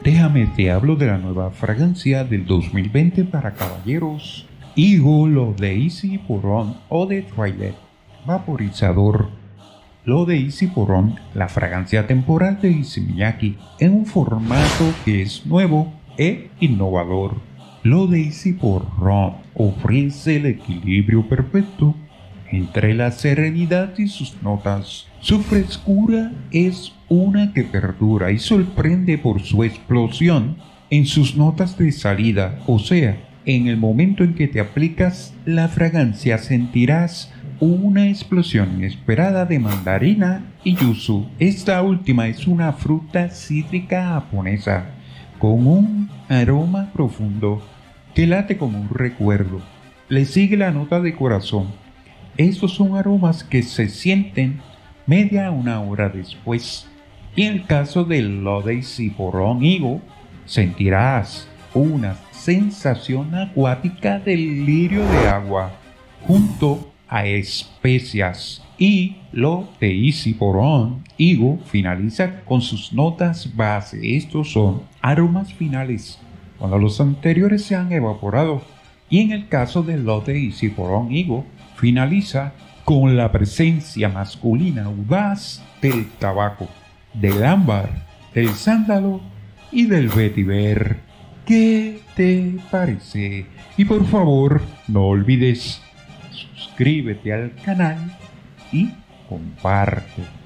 Déjame te hablo de la nueva fragancia del 2020 para caballeros, Higo Lo de Easy Pour-On Eau de Toilette Vaporizador. Lo de Easy Pour-On, la fragancia temporal de Issey Miyake en un formato que es nuevo e innovador. Lo de Easy Pour-On ofrece el equilibrio perfecto entre la serenidad y sus notas. Su frescura es una que perdura y sorprende por su explosión en sus notas de salida, o sea, en el momento en que te aplicas la fragancia sentirás una explosión inesperada de mandarina y yuzu. Esta última es una fruta cítrica japonesa con un aroma profundo que late como un recuerdo. Le sigue la nota de corazón. Estos son aromas que se sienten media una hora después. Y en el caso del Lo de Easy Pour-On Higo, sentirás una sensación acuática del lirio de agua junto a especias. Y Lo de Easy Pour-On Higo finaliza con sus notas base. Estos son aromas finales cuando los anteriores se han evaporado. Y en el caso del Lo de Easy Pour-On Higo, finaliza con la presencia masculina audaz del tabaco, del ámbar, del sándalo y del vetiver. ¿Qué te parece? Y por favor, no olvides suscríbete al canal y comparte.